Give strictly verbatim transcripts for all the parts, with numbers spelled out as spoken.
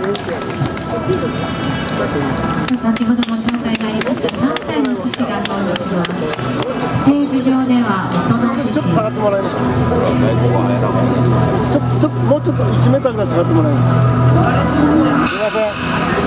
先ほども紹介がありましたさん体の獅子が登場します。ステージ上では大人獅子、 ちょっと下がってもらえますか。ちょっともうちょっといちメーターぐらい下がってもらえますか。すみません。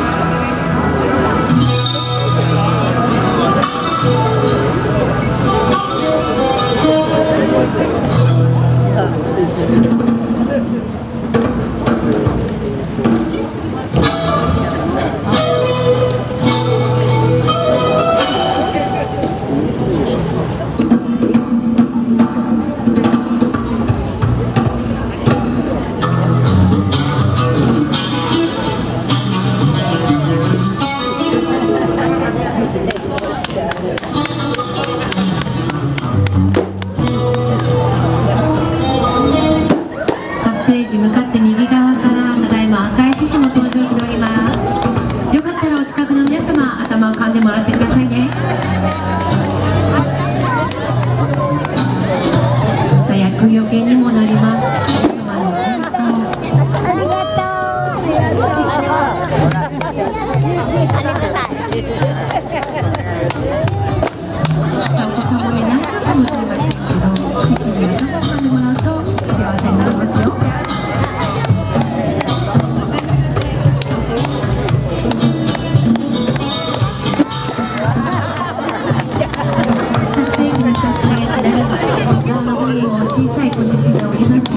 ステージ向かって右側からただいま赤い獅子も登場しております。よかったらお近くの皆様、頭を噛んでもらってくださいね。さあ、厄除けにもなります。皆様の健康、 ありがとさあ、お子さんもね泣いちゃうかもしれませんけど、獅子に頭を噛んでもらうと幸せになりますよ。ステージに立って左側の方にも小さいご自身がおります。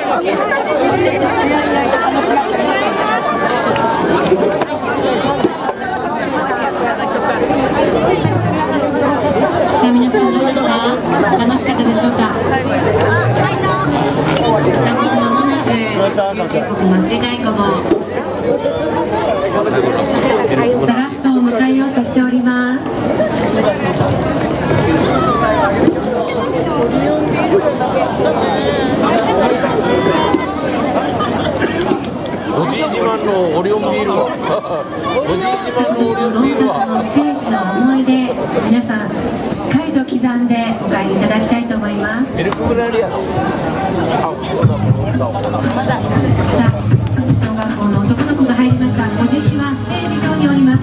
さあ皆さんどうでした？楽しかったでしょうか？さあもう間もなく有形国祭り太鼓もさあラストを迎えようとしております。 おじい自慢のオリオンビールはおじい自慢のオリオンビールはさあ今年のドンタクのステージの思い出、皆さんしっかりと刻んでお帰りいただきたいと思います。 エルクブラリアのさあ小学校の男の子が入りました。ご自身はステージ上におります。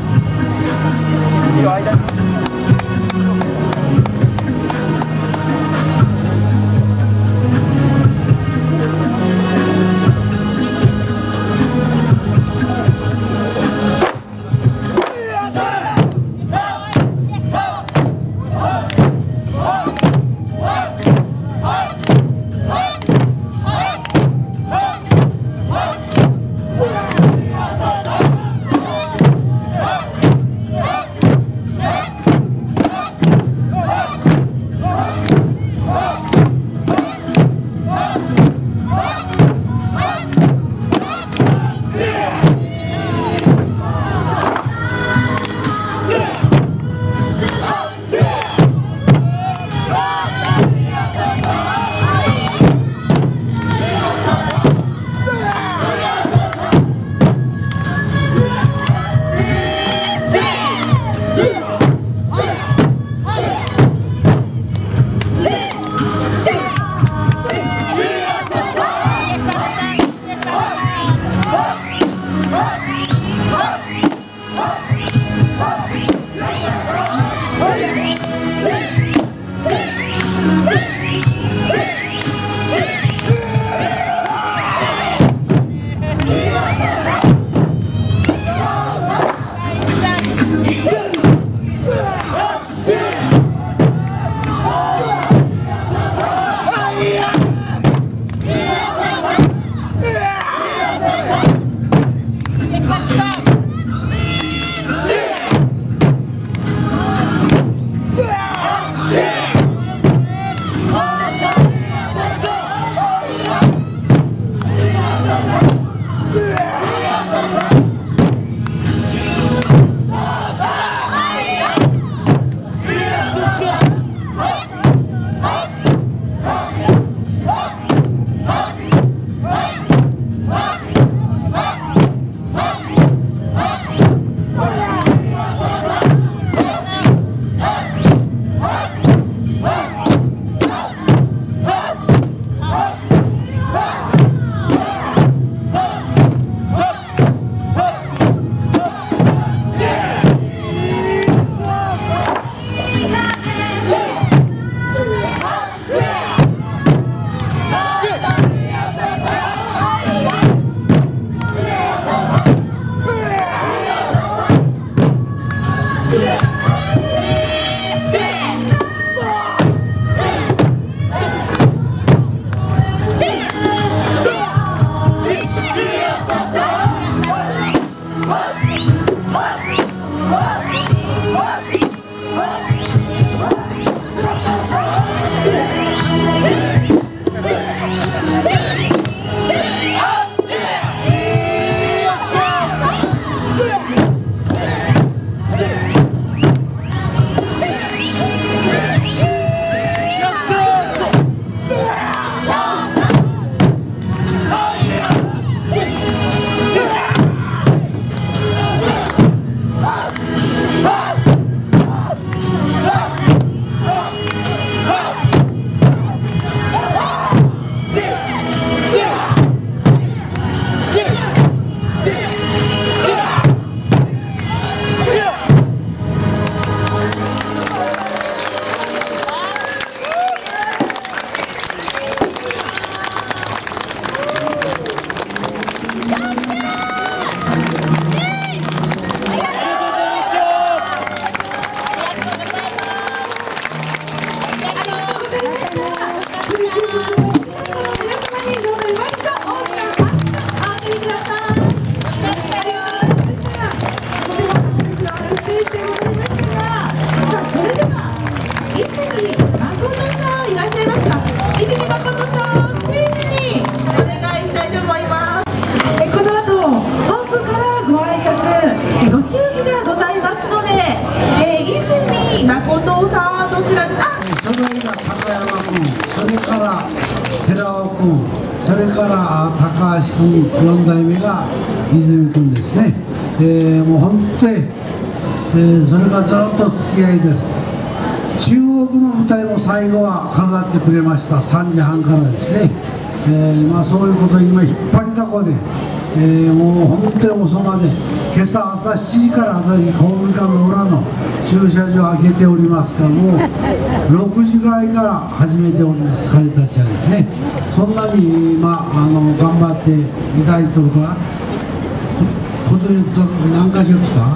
君、それから高橋君、よん代目が泉君ですね、えー、もう本当に、えー、それがずっと付き合いです。中国の舞台も最後は飾ってくれました、さんじはんからですね、えーまあ、そういうこと今引っ張りだこで、えー、もう本当に遅まで、今朝朝しちじから私公民館の裏の駐車場開けておりますから、もうろくじぐらいから始めております、彼たちはですね。そんなに、まあ、あの頑張っていただいておるから、今年何か所来た？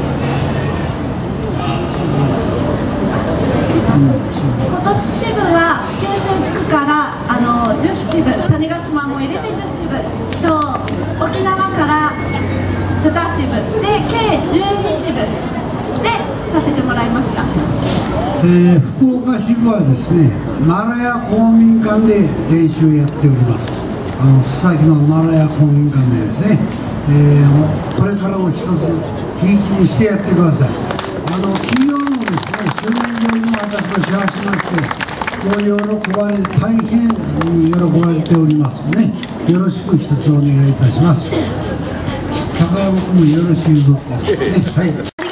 今年支部は九州地区からあのじゅう支部、種子島も入れてじゅう支部と沖縄からに支部で計じゅうに支部でさせてもらいました。 えー、福岡支部はですね、奈良屋公民館で練習やっております。あの須崎の奈良屋公民館でですね、えー、もうこれからも一つひいきにしてやってください。あの企業のですね、周年上にも私もシェアしまして、こう喜ばれ大変喜ばれておりますね。よろしく一つお願いいたします。高山君もよろしくどうぞ、ね、はい。